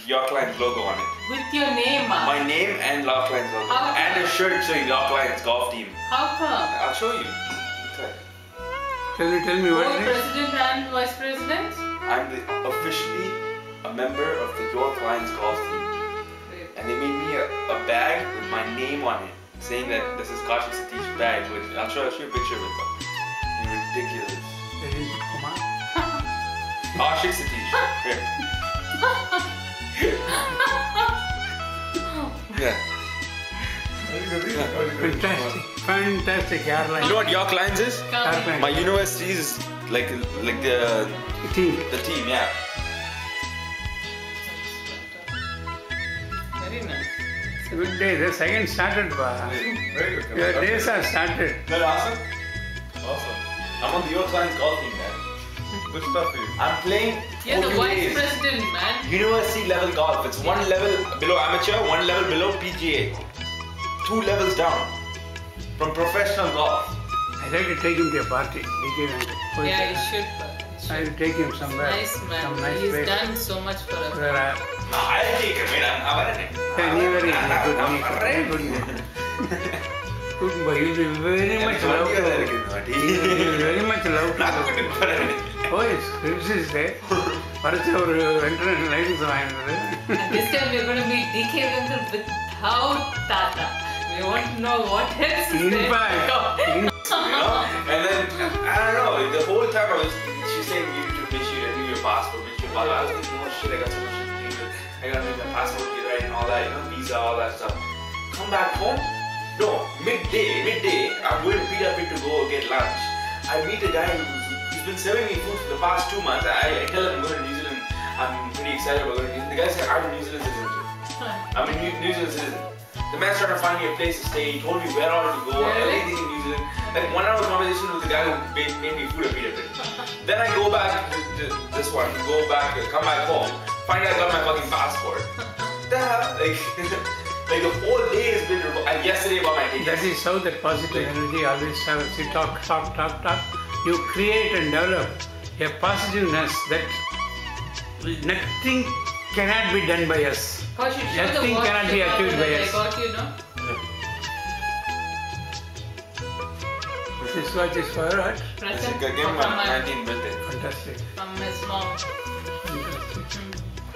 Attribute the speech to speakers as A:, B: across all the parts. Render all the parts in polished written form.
A: York Lions logo on it.
B: With your name,
A: My name and York Lions logo.
B: How
A: And a
B: come?
A: shirt showing York Lions golf team.
B: How come?
A: I'll show you. Okay.
C: Tell me what
B: Both
C: it is.
B: president and vice president?
A: I'm officially a member of the York Lions golf team. And they made me a bag with my name on it, saying that this is Kaushik Satish bag. I'll show you a picture of it. Ridiculous.
C: Kumar.
A: Kaushik Satish. Here. Yeah.
C: Fantastic airline.
A: You know what York Lions is?
C: Airline.
A: My university is like the
C: Team.
A: team, yeah.
B: Very nice.
C: It's a good day. The second started, ba.
D: Very good.
C: Your days are started.
A: That awesome?
D: Awesome.
A: I'm on the York Lions golf team, man.
D: Good stuff for you.
A: I'm playing
B: You're the
A: 40
B: vice
A: days.
B: president, man.
A: University level golf. It's one level below amateur, one level below PGA. 2 levels down from professional golf.
C: I'd like to take him to a party. DK Venkat.
B: Yeah, you should.
C: I'll take him somewhere.
B: Nice man.
C: Some nice
B: He's
C: place.
B: done so much for us.
C: Where I,
A: No, I'll take it, man. I'm
C: good. Good boy. You'll be very much loved. You'll be very much loved. Oh, yes. This is there. படிச்சு ஒரு international license வாங்கினது.
B: And this time we're going to meet DK Venkat without Tata. We want to know what else is
C: In
B: there.
C: fact,
A: You know? And then, I don't know, the whole time she's saying you need to make sure you your passport, make your passport. I was thinking, oh shit, I got so much shit to do. I gotta make my passport get right and all that, you know, visa, all that stuff. Come back home? No, midday, I'm going to Peter to go get lunch. I meet a guy he's been serving me food for the past 2 months. I tell him I'm going to New Zealand. I'm pretty excited about going to New Zealand. The guy said, I'm a New Zealand citizen. I'm a New Zealand citizen. The man's trying to find me a place to stay. He told me where all to go,
B: Really?
A: everything in New Zealand. Like 1 hour conversation with the guy who made me food at Peter. Then I go back to this one, come back home, find out I got my fucking passport. The hell? Like the whole day has been and yesterday about my ticket.
C: That is how that positive energy always travels. You talk. You create and develop a positiveness that nothing cannot be done by us.
B: Kaushik, show the
C: Nothing
B: watch
C: cannot be
B: that
C: achieved by
B: I
C: us.
B: got you, no?
C: This watch is for what?
B: Present
A: I gave him
B: from
A: my
B: my-
A: 19th birthday.
C: Fantastic.
B: from his mom.
C: Fantastic.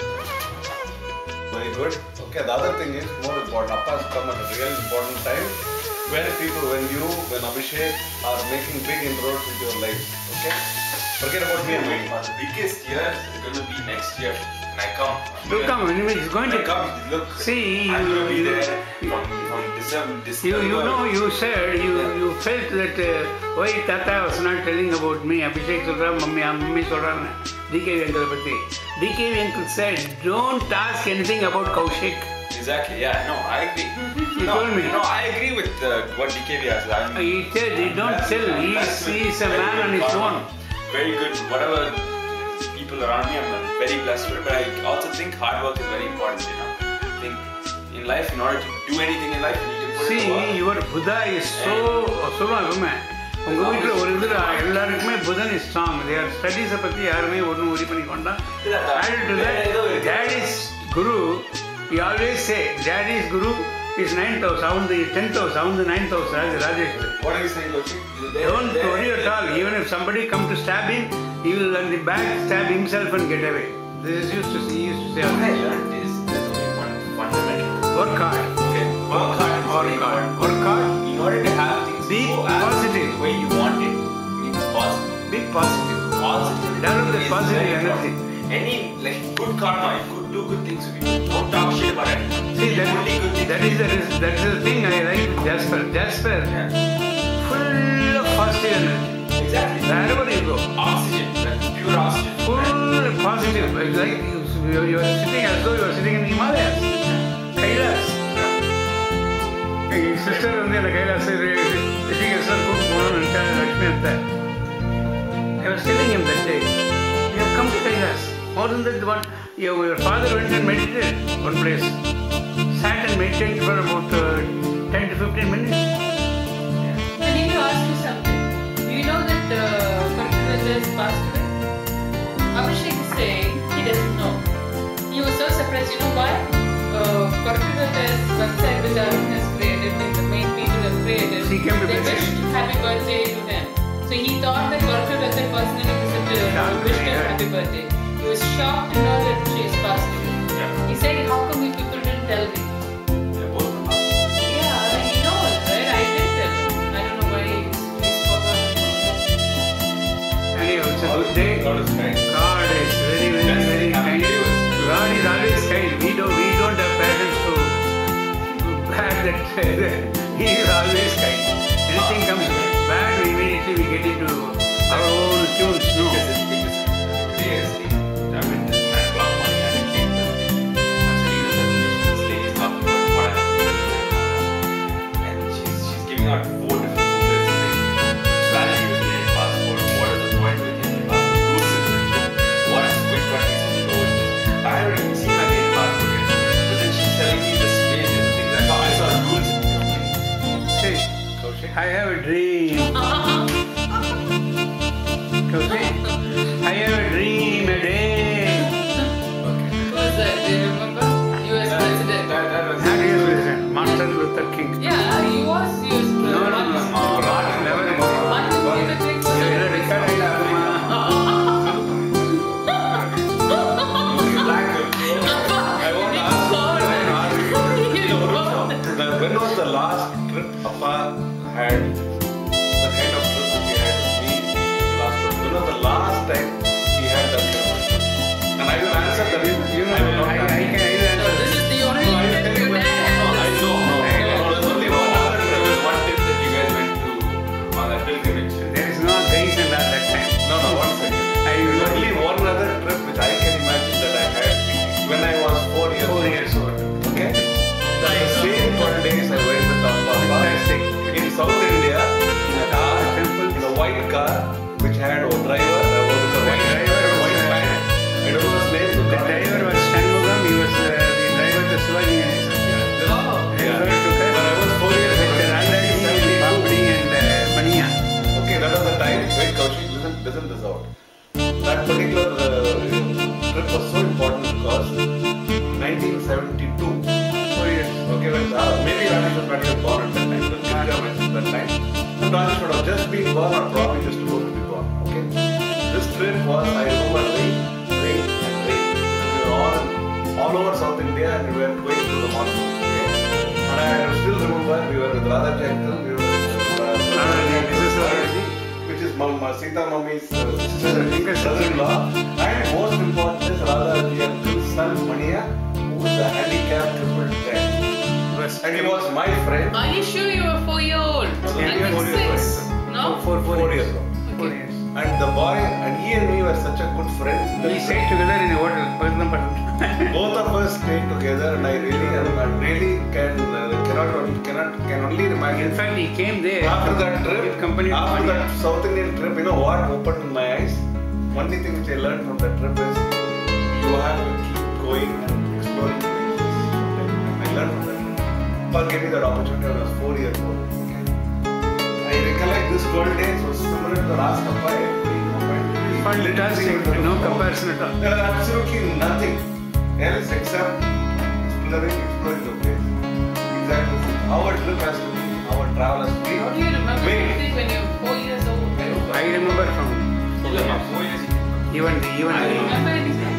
D: Very good. Okay, the other thing is more important. Appa has come at a real important time when Abhishek are making big inroads into your life. Okay? Forget about me and me.
A: The biggest year is going to be next year. And I come.
C: Look, come. Anyway, it's going
A: I
C: to
A: come. Look.
C: See,
A: I'm going to be
C: you-
A: there from December.
C: You know, you said you felt that why Tata was not telling about me. Abhishek சொல்றா, mummy சொல்றான்னு. DK Venkat பத்தி. DK Venkat said, don't ask anything about Kaushik.
A: Exactly, yeah, no, I agree.
C: He told me.
A: No, I agree with what DKV has.
C: He said, he don't tell. He's a man on his own.
A: Very good. Whatever people around me, I'm very blessed with. But I also think hard work is very important, you know. I think in life, in order to do anything in life, you need to put
C: See,
A: in the work.
C: your Buddha is so சொல்லுவான் எப்பவுமே உங்க வீட்டில் ஒரு இது எல்லாருக்குமே புதன் is strong. Their studies பத்தி யாருமே ஒன்றும் worry பண்ணிக்கொண்டா. Added to that, Daddy's Guru, he always say, Daddy's Guru is 9th house, அவன் 10th house, அவன் 9th house, Rajesh.
A: What are you saying, Loki?
C: Don't worry at all. Even if somebody come to stab him, he will on the back stab himself and get away. This is he used to say.
A: I learned this. There's only one fundamental.
C: Work hard.
A: Okay, work hard. is very important.
C: Work hard.
A: In order to have things
C: Be
A: go as
C: positive.
A: the way you want it, you need to be positive.
C: Be positive.
A: Positive.
C: Develop that
A: is
C: positive
A: very
C: energy.
A: important. Any good karma, you could do good things with you. Don't talk shit about it.
C: See,
A: Only good things.
C: that is the thing I like with Jasper. Jasper,
A: Yeah.
C: full of positive energy.
A: Exactly.
C: Wherever you go,
A: Oxygen, that's pure oxygen.
C: full positive. It's like you are sitting as though you are sitting in Himalayas. Kailas. Your sister வந்து அந்த கைலாஸ் ரிஷிகேஸ்வர் கூப்பிட்டு போகணும்னு நினைச்சாங்க லட்சுமி அத்தை. I was telling him that day, you have come to Kailas. More than that, your father went and meditated one place. Sat and meditated for about 10 to 15 minutes.
B: I need to ask you something. Do you know that Karthika has passed away? Abhishek is saying he doesn't know. He was so surprised. You know why? Korkuda's website which Arun has created, the main people have created,
C: He came to
B: they
C: visit.
B: wished happy birthday to him. So he thought that Korkuda personally visited him and wished him happy birthday. He was shocked to know that she is passed away.
A: Yeah.
B: He said, how come you people didn't tell me?
A: Yeah, both of us.
B: Yeah, I mean, he knows, right? I did tell him. I don't know why he's forgotten.
C: Anyhow, it's a good day.
A: God is kind.
C: God is very, very, very kind. God is always kind. We don't have parents to bad that He is always kind. Anything comes bad, we immediately we get into our own tunes. No.
A: Out 4 different booklets saying value with the passport, what is the point with the passport, who's citizenship, which country should you go with. I haven't even seen my Canadian passport yet, but then she's telling me this page and things. I saw rules.
C: Say, I have a dream. Kaushik, I have a dream a day.
B: Who was that? Do you remember? US President.
A: That was
C: Not US President, Martin Luther King.
B: Yeah, he was US President.
C: No. Martin never
B: Martin Luther King was
C: Yeah,
B: US
C: record
B: President.
C: ஆயிடாதுமா.
A: black. I want to ask
D: When was the last trip Appa had? The kind of trip that he had with me. The last trip. When was the last time he had that kind of trip? And I will answer that.
C: You know,
D: I will not
C: I
D: answer.
C: can
B: No, this is the only
A: No, I will
B: trip
A: tell you
B: your
A: when-
B: dad
A: no, I
B: had.
A: know. There's only one other trip. There was one trip that you guys went to on that pilgrimage.
C: There is no days in that time.
D: No, 1 second.
C: I
D: There is
C: will
D: only one other trip which I can imagine that I had when I was 4 years
C: 4
D: old.
C: years old.
D: Okay? The same 12 days I went with Appa
C: Fantastic.
D: in South India in a car,
C: Temple.
D: in a white car which had a driver, with a white
C: driver was,
D: white pant. I don't know his name.
C: The driver was Shanmugam, he was the driver to Shivaji Ganesan.
B: Oh.
C: The driver took us
D: When I was 4 years
C: with
D: old.
C: Randadi, Babdi and Mania.
D: Okay, that was the time. Wait, Kaushik, listen this out. That particular trip was so important because 1972.
C: 4 years.
D: Okay, when maybe Rajesh was not even born at that time. But Ganga was at that time. And Rajesh would have just been born or probably just about to be born. Okay. This trip was, I remember, rain. We were all over South India and we were going through the monsoon. Okay. And I still remember we were with Radhaji uncle, we were with
C: Radhaji, Mrs. Radhaji.
D: which is Sita Mummy's
C: Younger
D: sister-in-law. And most important is Radhaji uncle's son Mania, who is a handicapped crippled child. And he was my friend.
B: Are you sure you were 4-year-old?
C: Yeah,
B: I
C: you
B: think
C: were
B: 6. No?
C: 4
D: years old.
C: 4 years.
D: And the boy and he and me were such a good friends.
C: We stayed together in a hotel,
D: Both of us stayed together, and I really can only imagine.
C: In fact, he came there.
D: After that trip,
C: with company to
D: after
C: Mania.
D: that South Indian trip, you know what opened in my eyes? Only thing which I learned from that trip is you have to keep going and exploring places. I learned from that trip. Paul gave me that opportunity when I was 4 years old. Okay? I recollect this 12 days was similar to the last Appa every moment.
C: Fantastic, no comparison at all.
D: There are absolutely nothing else except exploring the place. Exactly. Our trip has to be, our travel has to be.
B: How do you remember
D: Wait.
B: anything when you're 4 years old?
C: I remember from even
B: I remember anything.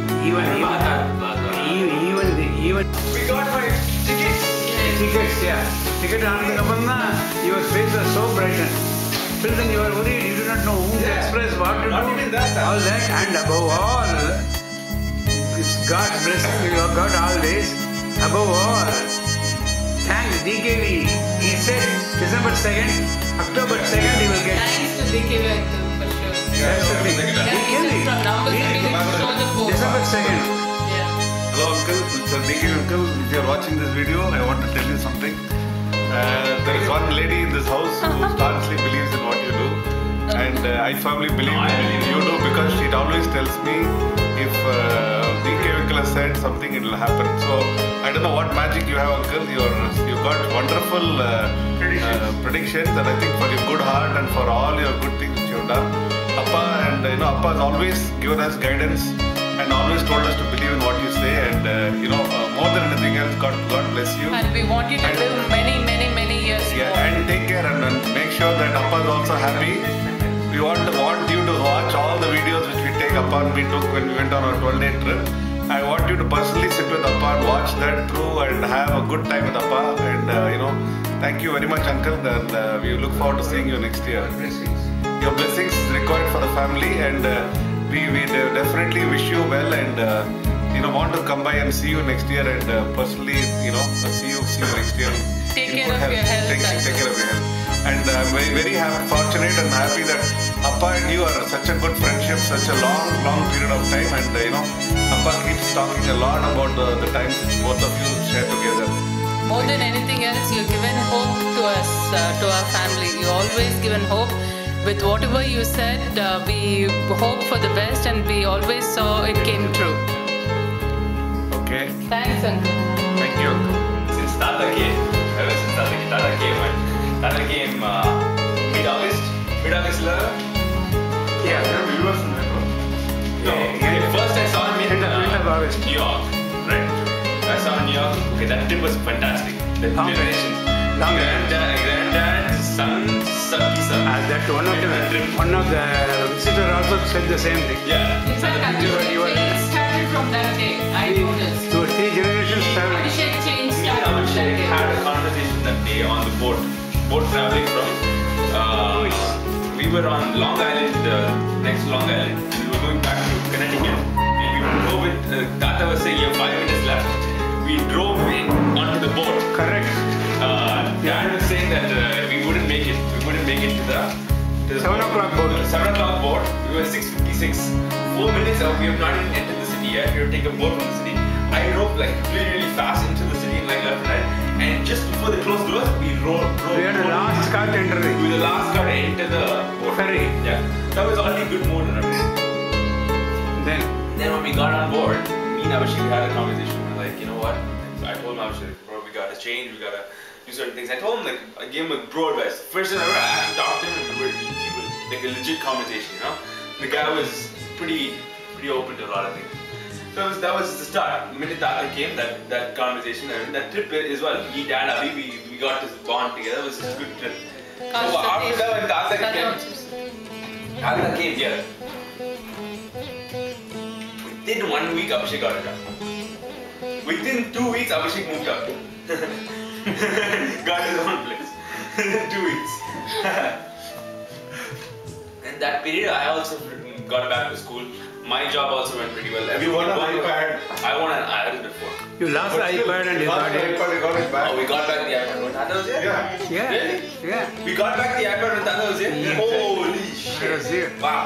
C: even
D: We got my tickets.
C: tickets, yeah. Ticket Anandakapanna, your face was so brightened. Till then you were worried, you do not know whom to
D: Yeah.
C: express, what to
D: Not
C: do.
D: even that.
C: All that, and above all, it's God's blessing, you have got all this. Above all, thank DKV. He said December 2nd, October 2nd he will get.
B: Thanks to DKV uncle for sure.
C: That's the thing.
B: Yeah, he
C: DKV.
B: said from numbers
C: He-
B: to show the phone.
C: December 2nd.
B: Yeah.
D: Hello uncle, Mr. DK uncle. If you are watching this video, I want to tell you something. There is one lady in this house who staunchly believes in what you do, and I firmly believe you do because she always tells me if DK uncle has said something, it will happen. So I don't know what magic you have, uncle. You got wonderful predictions, and I think for your good heart and for all your good things which you have done, Appa, and Appa has always given us guidance and always told us to believe in what you say, and more than anything else, God bless you.
B: And we want you to live many, many, many years
D: Yeah,
B: more.
D: and take care and make sure that Appa is also happy. We want you to watch all the videos which we take Appa and we took when we went on our 12-day trip. I want you to personally sit with Appa and watch that through and have a good time with Appa. And thank you very much, Uncle. And we look forward to seeing you next year. Your blessings is required for the family, and we definitely wish you well, and want to come by and see you next year, and personally see you next year.
B: Take
D: In
B: care
D: good
B: of your health.
D: Take care of your health. And I'm very fortunate and happy that Appa and you are such a good friendship, such a long period of time, and Appa keeps talking a lot about the times which both of you share together.
B: More than anything else, you've given hope to us, to our family. You always given hope. With whatever you said, we hope for the best, and we always saw it came true.
D: Okay.
B: Thanks, Uncle.
D: Thank you, Uncle.
A: Since Tata came, ever since Tata came mid-August,
C: Yeah.
A: First I saw him in
C: End of August.
A: New York, right? I saw him in New York. Okay, that trip was fantastic. The
C: Long
A: generations,
C: Long
A: granddad, son, son.
C: That one of the visitors also said the same thing.
A: Yeah.
B: In fact, Abhishek started from that day. I noticed.
C: 2 or 3 generations traveling.
B: Abhishek changed
A: Me and
B: started from that
A: Abhishek
B: day.
A: had a conversation that day on the boat traveling from. We were on Long Island, next Long Island. We were going back to Connecticut. We would go with Tata was saying, "You have 5 minutes left." We drove in onto the boat.
C: Correct.
A: Dad was saying that we wouldn't make it. We wouldn't make it to the
C: 7 o'clock boat.
A: 7 o'clock boat. We were 6:56. 4 minutes out. We have not even entered the city yet. We have to take a boat from the city. I drove like really fast into the city, like left and right. And just before they closed doors, we rode.
C: We had a last car to enter
A: We were the last car to enter the boat.
C: ferry.
A: Yeah. That was already good mood and everything.
C: Then
A: Then when we got on board, me and Abhishek had a conversation. We were like, you know what? I told him, Abhishek, bro, we gotta change. We gotta do certain things. I told him, like, I gave him a bro advice. First time I ever actually talked to him, we were like a legit conversation, The guy was pretty open to a lot of things. So that was the start. The minute Tata came, that conversation, and that trip as well. Me, Dad, Abhi, we got this bond together. It was just a good trip. So after that, when Tata came here, within 1 week, Abhishek got a job. Within 2 weeks, Abhishek moved out. Got his own place. 2 weeks. In that period, I also got back to school. My job also went pretty well.
D: You won an iPad.
A: I won an iPad before.
C: you lost the iPad and you got it.
D: You got it back.
A: Oh, we got back the iPad when Tata was here?
D: Yeah.
C: Yeah.
A: Really?
C: Yeah.
A: We got back the iPad when Tata was here?
C: Yeah.
A: Holy
C: It
A: shit.
C: was here.
A: Wow.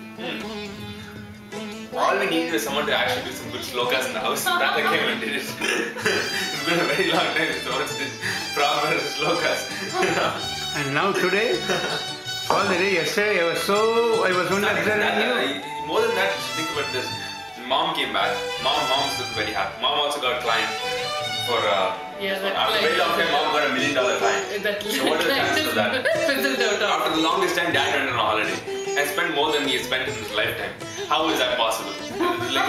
A: All we needed was someone to actually do some good slokas in the house. Tata came and did it. It's been a very long time since someone did proper slokas.
C: And now today, all the day yesterday, I was only observing you.
A: More than that, just think about this. Mom came back. Mom's looked very happy. Mom also got a client for
B: Yeah, that
A: after a very long time. Mom got $1 million client.
B: That
A: So what are the chances of that?
B: fizzled out.
A: After the longest time, Dad went on a holiday and spent more than he has spent in his lifetime. How is that possible? Like,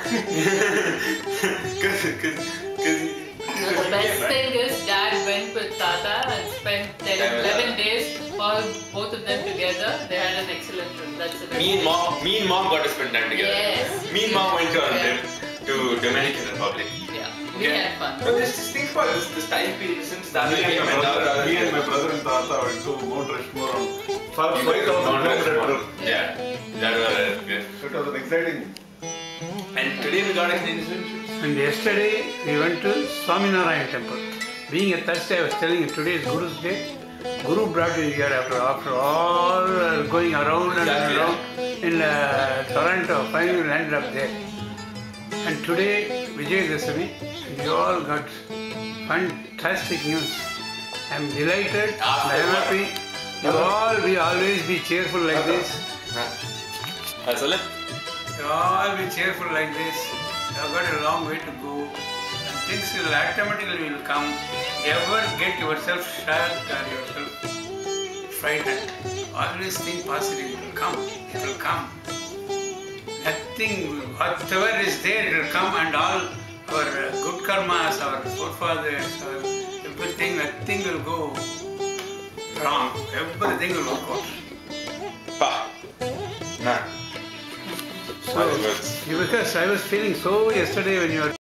B: The best thing is Dad went with Tata and spent 11 days, all both of them together. They had an excellent trip. That's the best.
A: Me and mom got to spend time together.
B: Yes.
A: Me and mom went on a
B: Yeah.
A: trip to Dominican Republic.
B: Yeah, we had fun.
A: But just think about this time period since Tata
D: Me
A: came
D: and
A: and now
D: my brother and Tata went to Mount Rushmore on 5,000 kilometer trip.
A: Yeah, that was good.
D: It was an exciting.
A: And today we got a Canadian citizenship.
C: And yesterday we went to Swaminarayan temple. Being a Thursday, I was telling you today is Guru's day. Guru brought you here after all going around and
A: Exactly.
C: around in Toronto. Finally, we landed up there. And today, Vijayadashami, and you all got fantastic news. I'm delighted. I'm happy. We always be cheerful like this.
A: Asal?
C: You all be cheerful like this. You have got a long way to go. And things will automatically come. Never get yourself shocked or yourself frightened. Always think positive. It will come. It will come. nothing, whatever is there will come, and all our good karmas, our forefathers, everything, nothing will go wrong. Everything will work out.
A: Nah.
C: So, because I was feeling so yesterday when you were